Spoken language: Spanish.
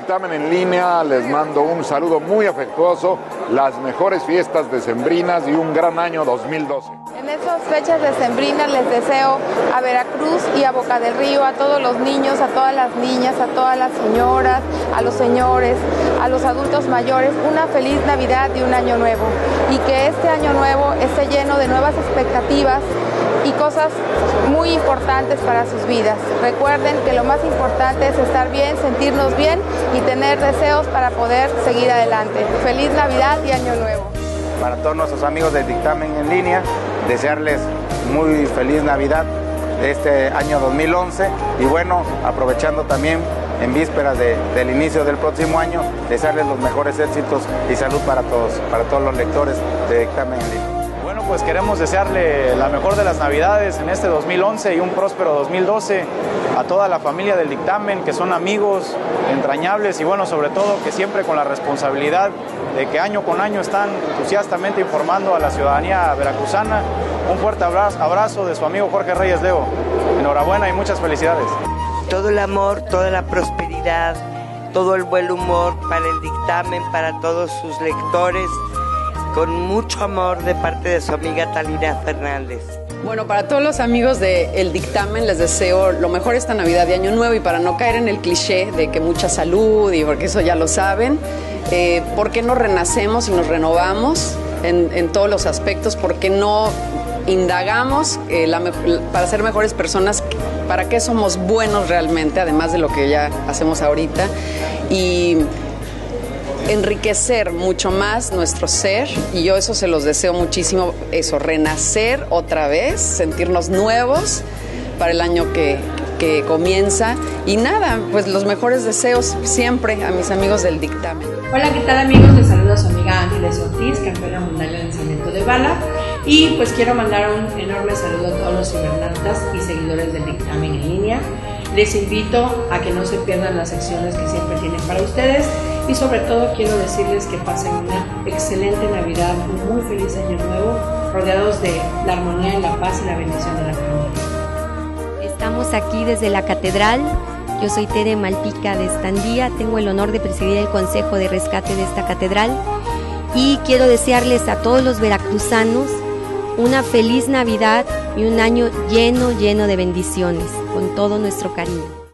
Dictamen en Línea les mando un saludo muy afectuoso, las mejores fiestas decembrinas y un gran año 2012. En esas fechas decembrinas les deseo a Veracruz y a Boca del Río, a todos los niños, a todas las niñas, a todas las señoras, a los señores, a los adultos mayores, una feliz Navidad y un año nuevo. Y que este año nuevo esté lleno de nuevas expectativas y cosas muy importantes para sus vidas. Recuerden que lo más importante es estar bien, sentirnos bien y tener deseos para poder seguir adelante. Feliz Navidad y Año Nuevo. Para todos nuestros amigos del Dictamen en Línea, desearles muy feliz Navidad de este año 2011 y bueno, aprovechando también en vísperas del inicio del próximo año, desearles los mejores éxitos y salud para todos los lectores de Dictamen en Línea. Bueno, pues queremos desearle la mejor de las Navidades en este 2011 y un próspero 2012 a toda la familia del Dictamen, que son amigos entrañables y bueno, sobre todo que siempre con la responsabilidad de que año con año están entusiastamente informando a la ciudadanía veracruzana. Un fuerte abrazo de su amigo Jorge Reyes Leo. Enhorabuena y muchas felicidades. Todo el amor, toda la prosperidad, todo el buen humor para el Dictamen, para todos sus lectores, con mucho amor de parte de su amiga Talina Fernández. Bueno, para todos los amigos del Dictamen les deseo lo mejor esta Navidad y Año Nuevo, y para no caer en el cliché de que mucha salud, y porque eso ya lo saben, ¿por qué no renacemos y nos renovamos en todos los aspectos? ¿Por qué no indagamos para ser mejores personas? ¿Para qué somos buenos realmente, además de lo que ya hacemos ahorita? Y enriquecer mucho más nuestro ser, y yo eso se los deseo muchísimo, eso, renacer otra vez, sentirnos nuevos para el año que comienza, y nada, pues los mejores deseos siempre a mis amigos del Dictamen. Hola, ¿qué tal amigos? Les saluda su amiga Ángeles Ortiz, campeona mundial de lanzamiento de bala, y pues quiero mandar un enorme saludo a todos los cibernautas y seguidores del Dictamen en Línea. Les invito a que no se pierdan las secciones que siempre tienen para ustedes, y sobre todo quiero decirles que pasen una excelente Navidad, un muy feliz Año Nuevo, rodeados de la armonía y la paz y la bendición de la familia. Estamos aquí desde la Catedral. Yo soy Tere Malpica de Estandía, tengo el honor de presidir el Consejo de Rescate de esta catedral y quiero desearles a todos los veracruzanos una feliz Navidad y un año lleno de bendiciones, con todo nuestro cariño.